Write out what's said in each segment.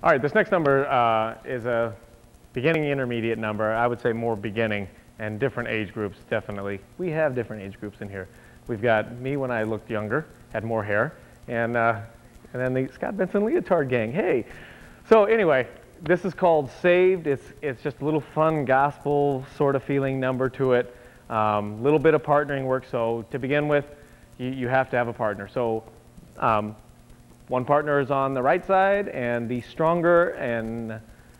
All right, this next number is a beginning intermediate number. I would say more beginning and different age groups, definitely. We have different age groups in here. We've got me when I looked younger, had more hair, and then the Scott Benson leotard gang. Hey. So anyway, this is called Saved. It's just a little fun gospel sort of feeling number to it. Little bit of partnering work. So to begin with, you have to have a partner. So one partner is on the right side, and the stronger and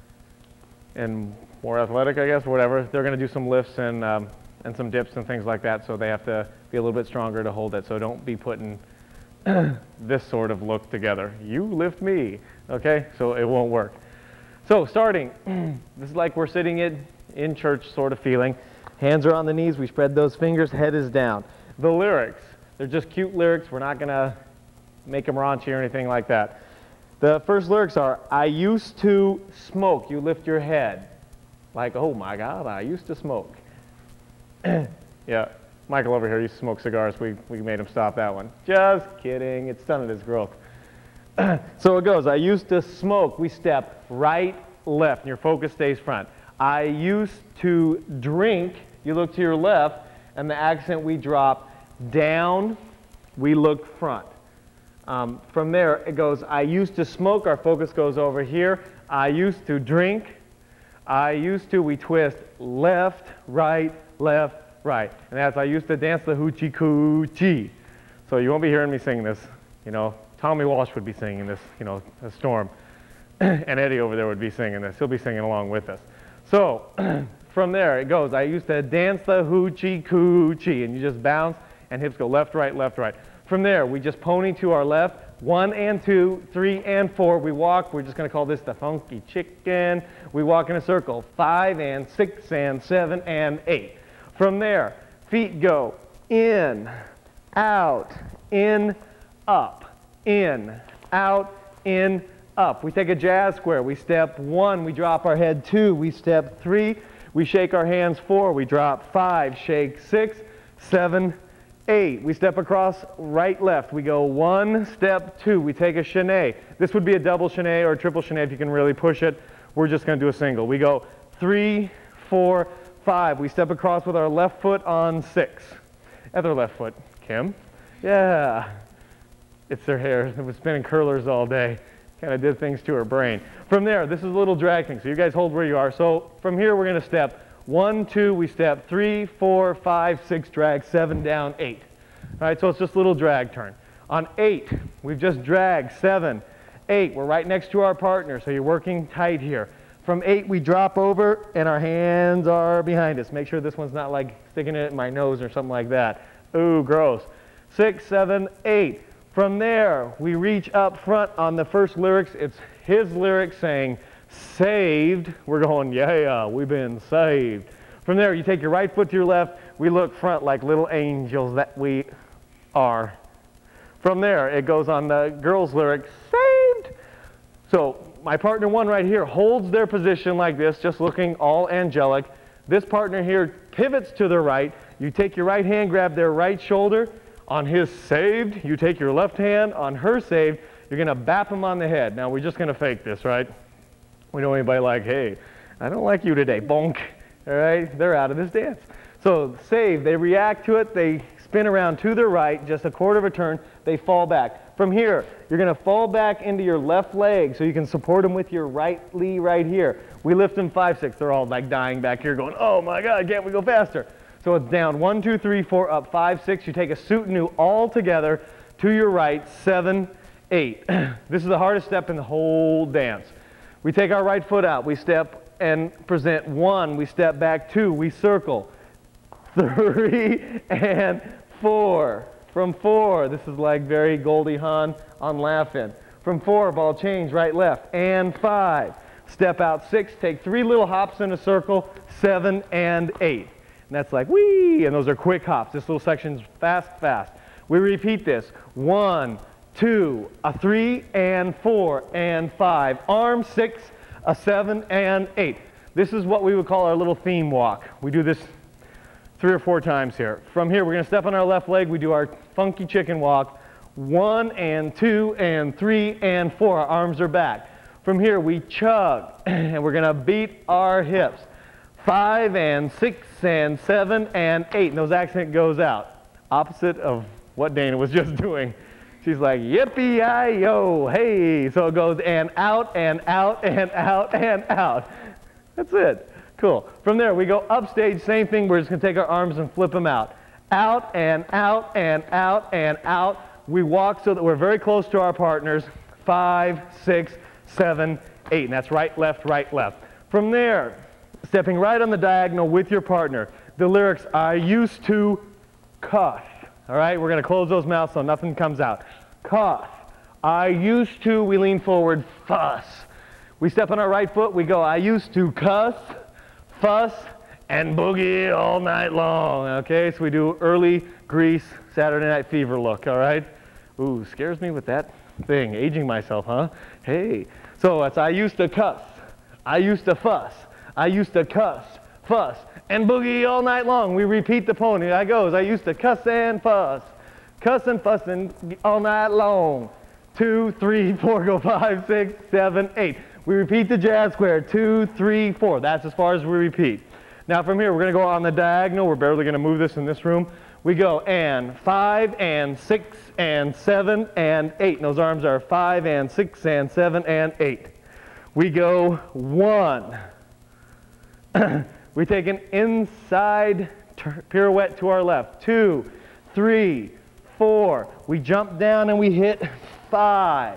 more athletic, I guess, whatever, they're going to do some lifts and some dips and things like that. So they have to be a little bit stronger to hold it. So don't be putting this sort of look together. You lift me, okay? So it won't work. So starting, this is like we're sitting in church sort of feeling. Hands are on the knees, we spread those fingers, head is down. The lyrics, they're just cute lyrics. We're not gonna make them raunchy or anything like that. The first lyrics are, I used to smoke. You lift your head. Like, oh my God, I used to smoke. Yeah, Michael over here used to smoke cigars. We made him stop that one. Just kidding, it's stunted his growth. So it goes, I used to smoke. We step right, left, and your focus stays front. I used to drink. You look to your left, and the accent we drop down, we look front. From there, it goes, I used to smoke. Our focus goes over here. I used to drink. I used to, we twist left, right, left, right. And that's, I used to dance the hoochie coochie. So you won't be hearing me sing this. You know, Tommy Walsh would be singing this, you know, a storm. And Eddie over there would be singing this. He'll be singing along with us. So from there, it goes, I used to dance the hoochie coochie. And you just bounce, and hips go left, right, left, right. From there, we just pony to our left. 1 and 2, 3 and 4. We walk. We're just going to call this the funky chicken. We walk in a circle. 5 and 6 and 7 and 8. From there, feet go in, out, in, up, in, out, in, up. We take a jazz square. We step 1. We drop our head 2. We step 3. We shake our hands 4. We drop 5. Shake 6, 7, 8. We step across right, left. We go 1, step 2. We take a chaîné. This would be a double chaîné or a triple chaîné if you can really push it. We're just going to do a single. We go 3, 4, 5. We step across with our left foot on 6. Other left foot. Kim? Yeah. It's their hair. It was spinning curlers all day. Kind of did things to her brain. From there, this is a little drag thing. So you guys hold where you are. So from here, we're going to step 1, 2, we step 3, 4, 5, 6, drag, 7, down, 8. All right, so it's just a little drag turn. On 8, we've just dragged 7, 8. We're right next to our partner, so you're working tight here. From 8, we drop over, and our hands are behind us. Make sure this one's not like sticking it in my nose or something like that. Ooh, gross. 6, 7, 8. From there, we reach up front on the first lyrics. It's his lyrics saying, saved. We're going, yeah, we've been saved. From there, you take your right foot to your left. We look front like little angels that we are. From there, it goes on the girl's lyric, saved. So my partner 1 right here holds their position like this, just looking all angelic. This partner here pivots to the right. You take your right hand, grab their right shoulder. On his saved, you take your left hand. On her saved, you're going to bap him on the head. Now, we're just going to fake this, right? We know anybody like, hey, I don't like you today, bonk. All right, they're out of this dance. So save, they react to it, they spin around to the right, just a quarter of a turn, they fall back. From here, you're going to fall back into your left leg so you can support them with your right knee right here. We lift them 5, 6, they're all like dying back here going, oh my God, can't we go faster? So it's down 1, 2, 3, 4, up 5, 6, you take a soutenu all together to your right, 7, 8. This is the hardest step in the whole dance. We take our right foot out, we step and present 1, we step back 2, we circle 3 and 4. From 4, this is like very Goldie Hawn on Laugh-In. From 4, ball change, right, left, and 5. Step out 6, take 3 little hops in a circle, 7 and 8. And that's like, whee, and those are quick hops. This little section's fast, fast. We repeat this, 1, 2, a 3 and 4 and 5. Arm 6, a 7 and 8. This is what we would call our little theme walk. We do this 3 or 4 times here. From here, we're going to step on our left leg. We do our funky chicken walk. 1 and 2 and 3 and 4. Our arms are back. From here, we chug, and we're gonna beat our hips. 5 and 6 and 7 and 8, and those accent goes out. Opposite of what Dana was just doing. She's like, yippee-yi-yo, hey. So it goes and out and out and out and out. That's it. Cool. From there, we go upstage, same thing. We're just gonna take our arms and flip them out. Out and out and out and out. We walk so that we're very close to our partners. 5, 6, 7, 8, and that's right, left, right, left. From there, stepping right on the diagonal with your partner. The lyrics, I used to cuss. All right, we're going to close those mouths so nothing comes out. Cuss. I used to, we lean forward, fuss. We step on our right foot, we go, I used to cuss, fuss, and boogie all night long. Okay, so we do early Grease Saturday Night Fever look, all right? Ooh, scares me with that thing, aging myself, huh? Hey, so that's I used to cuss, I used to fuss, I used to cuss, fuss, and boogie all night long. We repeat the pony. I goes, I used to cuss and fuss and all night long. 2, 3, 4, go 5, 6, 7, 8. We repeat the jazz square. 2, 3, 4. That's as far as we repeat. Now from here, we're going to go on the diagonal. We're barely going to move this in this room. We go and 5 and 6 and 7 and 8. And those arms are 5 and 6 and 7 and 8. We go 1. We take an inside pirouette to our left. 2, 3, 4. We jump down and we hit 5,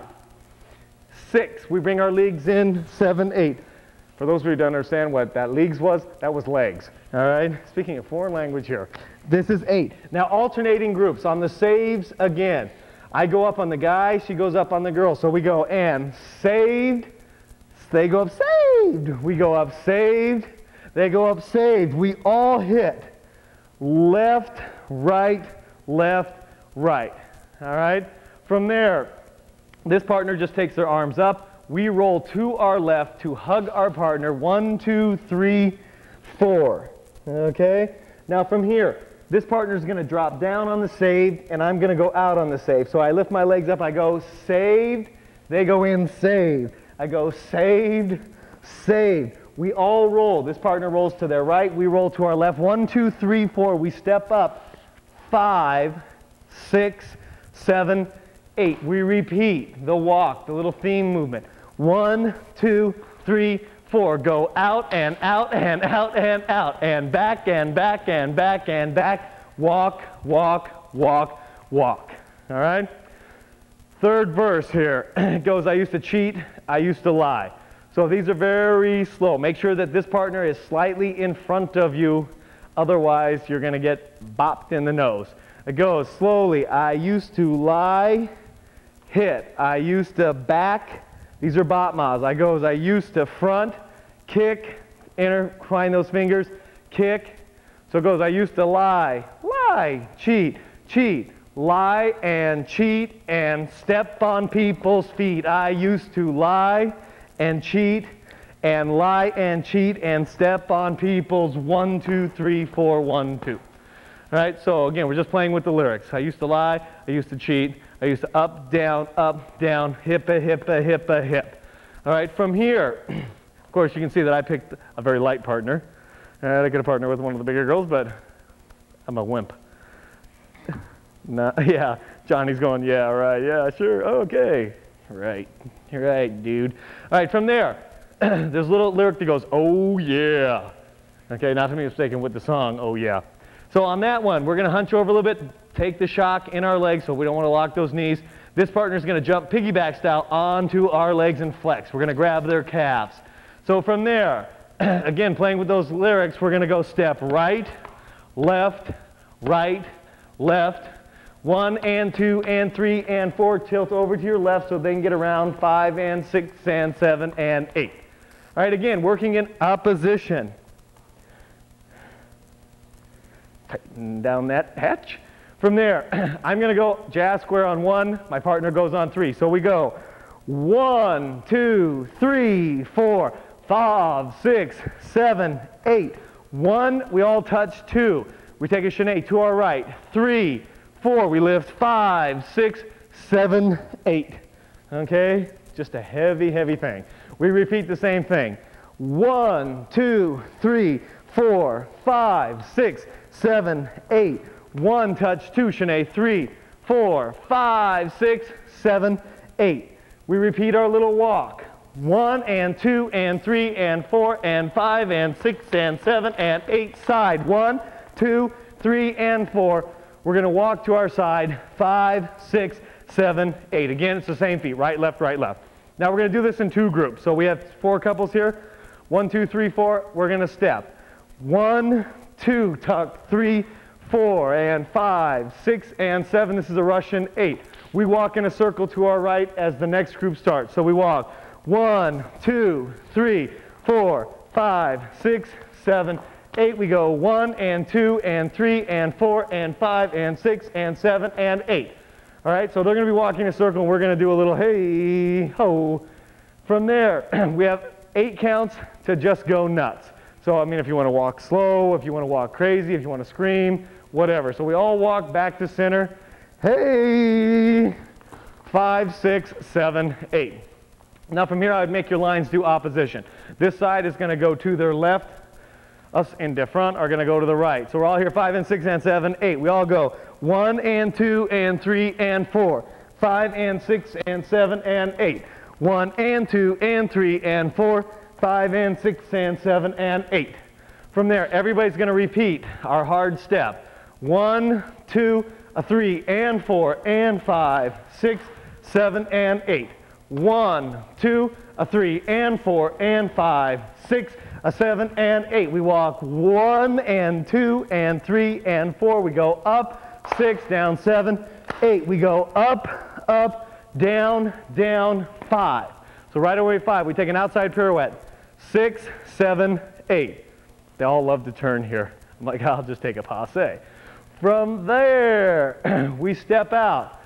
6. We bring our legs in. 7, 8. For those of you who don't understand what that legs was, that was legs. All right? Speaking of foreign language here. This is 8. Now alternating groups. On the saves again. I go up on the guy, she goes up on the girl. So we go and saved. They go up saved. We go up saved. They go up saved. We all hit left, right, left, right. All right? From there, this partner just takes their arms up. We roll to our left to hug our partner. 1, 2, 3, 4. Okay? Now from here, this partner is going to drop down on the saved, and I'm going to go out on the saved. So I lift my legs up. I go saved. They go in saved. I go saved, saved. We all roll. This partner rolls to their right. We roll to our left. 1, 2, 3, 4. We step up. 5, 6, 7, 8. We repeat the walk, the little theme movement. 1, 2, 3, 4. Go out and out and out and out. And back and back and back and back. Walk, walk, walk, walk. All right? Third verse here. It goes, I used to cheat, I used to lie. So these are very slow. Make sure that this partner is slightly in front of you. Otherwise, you're going to get bopped in the nose. It goes slowly. I used to lie, hit. I used to back. These are bop-mas. I goes, I used to front, kick, intertwine those fingers, kick. So it goes, I used to lie, lie, cheat, cheat. Lie and cheat and step on people's feet. I used to lie and cheat and lie and cheat and step on people's 1, 2, 3, 4, 1, 2. All right, so again, we're just playing with the lyrics. I used to lie, I used to cheat, I used to up, down, hippa, hippa, hippa, hip. All right, from here, of course, you can see that I picked a very light partner. I could have partnered with one of the bigger girls, but I'm a wimp. No, yeah, Johnny's going, yeah, right, yeah, sure, okay. Right, dude. All right, from there, there's a little lyric that goes, oh yeah. Okay, not to be mistaken with the song, oh yeah. So on that one, we're going to hunch over a little bit, take the shock in our legs so we don't want to lock those knees. This partner's going to jump piggyback style onto our legs and flex. We're going to grab their calves. So from there, again, playing with those lyrics, we're going to go step right, left, 1 and 2 and 3 and 4. Tilt over to your left so they can get around. 5 and 6 and 7 and 8. All right, again, working in opposition. Tighten down that hatch. From there, I'm going to go jazz square on 1. My partner goes on 3. So we go 1, 2, 3, 4, 5, 6, 7, 8. 1, we all touch 2. We take a chaîné to our right. 3, 4, we lift 5, 6, 7, 8. Okay? just a heavy, heavy thing. We repeat the same thing. 1, 2, 3, 4, 5, 6, 7, 8. 1, touch 2, Shanae, 3, 4, 5, 6, 7, 8. We repeat our little walk. 1 and 2 and 3 and 4 and 5 and 6 and 7 and 8. Side. 1, 2, 3 and 4. We're going to walk to our side. 5, 6, 7, 8. Again, it's the same feet. Right, left, right, left. Now we're going to do this in 2 groups. So we have 4 couples here. 1, 2, 3, 4. We're going to step. 1, 2, tuck, 3, 4 and 5, 6 and 7. This is a Russian 8. We walk in a circle to our right as the next group starts. So we walk 1, 2, 3, 4, 5, 6, 7, 8. We go 1 and 2 and 3 and 4 and 5 and 6 and 7 and 8. All right, so they're going to be walking in a circle and we're going to do a little hey ho. From there, we have 8 counts to just go nuts. So I mean, if you want to walk slow, if you want to walk crazy, if you want to scream, whatever. So we all walk back to center. Hey, 5, 6, 7, 8. Now from here I would make your lines do opposition. This side is going to go to their left. Us in the front are going to go to the right. So we're all here 5 and 6 and 7, 8. We all go 1 and 2 and 3 and 4. 5 and 6 and 7 and 8. 1 and 2 and 3 and 4. 5 and 6 and 7 and 8. From there, everybody's going to repeat our hard step. 1, 2, 3 and 4 and 5, 6, 7 and 8. 1, 2, 3 and 4 and 5, 6, 7 and 8. We walk 1 and 2 and 3 and 4. We go up, 6, down 7, 8. We go up, up, down, down, 5. So right away 5. We take an outside pirouette. 6, 7, 8. They all love to turn here. I'm like, I'll just take a passe. From there, we step out.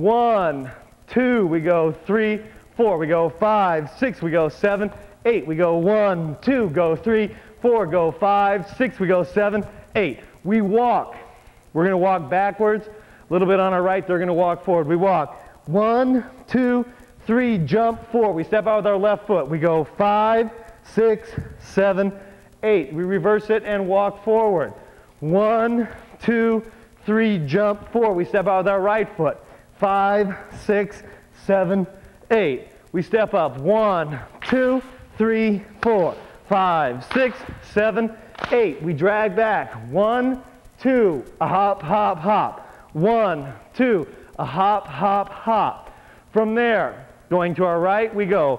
1, 2, we go 3, 4, we go 5, 6, we go 7, 8. We go 1, 2, go 3, 4, go 5, 6, we go 7, 8. We walk. We're going to walk backwards. A little bit on our right, they're going to walk forward. We walk. 1, 2, 3, jump, 4. We step out with our left foot. We go 5, 6, 7, 8. We reverse it and walk forward. 1, 2, 3, jump, 4. We step out with our right foot. 5, 6, 7, 8. We step up. 1, 2, 3, 4, 5, 6, 7, 8. We drag back. 1, 2, a hop, hop, hop. 1, 2, a hop, hop, hop. From there, going to our right, we go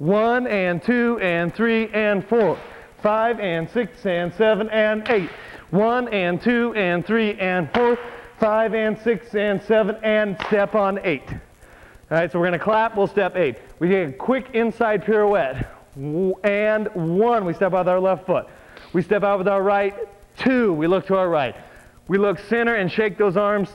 1 and 2 and 3 and 4, 5 and 6 and 7 and 8. 1 and 2 and 3 and 4, 5 and 6 and 7 and step on 8. All right, so we're going to clap, we'll step 8. We take a quick inside pirouette. And 1, we step out with our left foot. We step out with our right. 2, we look to our right. We look center and shake those arms.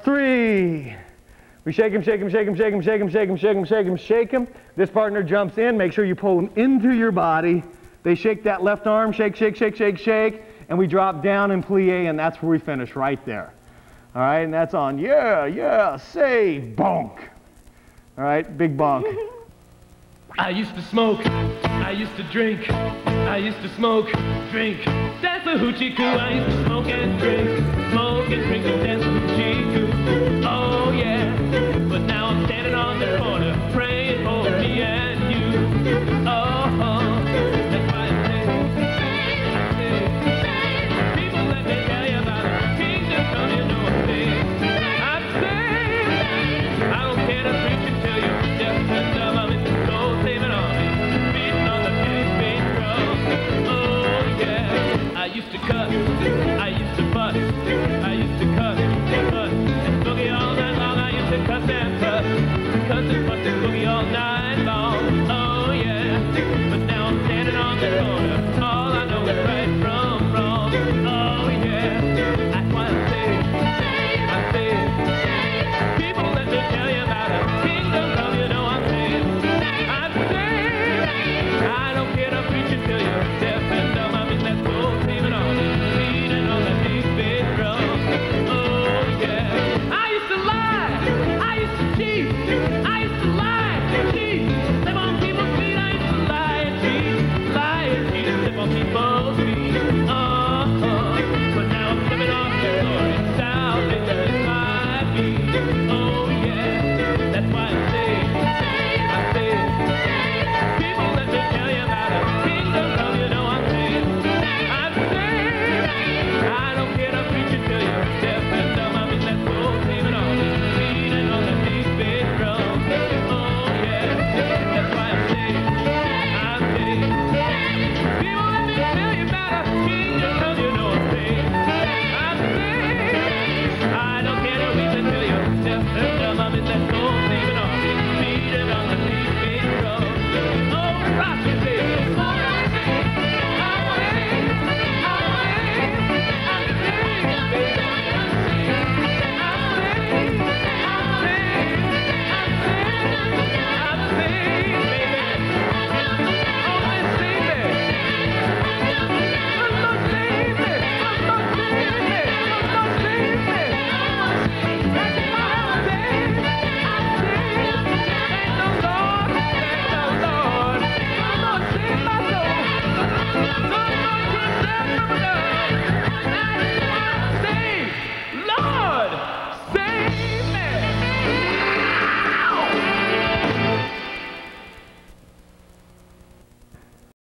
3. We shake him, shake him, shake him, shake him, shake him, shake him, shake him, shake him, shake him. This partner jumps in. Make sure you pull him into your body. They shake that left arm, shake, shake, shake, shake, shake. And we drop down in plie, and that's where we finish, right there. All right, and that's on, yeah, yeah, say, bonk. All right, big bonk. I used to smoke, I used to drink, I used to smoke, drink, dance a hoochie coo. I used to smoke and drink and dance a hoochie coo. Oh yeah, but now I'm standing on the corner, praying for me and you. Oh, that's why I say, people let me tell you about the kingdom come, you know I say, I don't care to preach and tell you, just the love of it. I used to cut, I used to bust, I used to cut and bust, and boogie all night long. I used to cut and bust and boogie all night long. Oh yeah, but now I'm standing on the corner. All I know is right from wrong. Oh yeah, that's why I say, people let me tell you about a kingdom come, you know I'm saying, I don't care to preach and tell you, deaf and dumb, I mean that's cool. I used to lie, I used to cheat, I used to lie, cheat. Them on people Bye.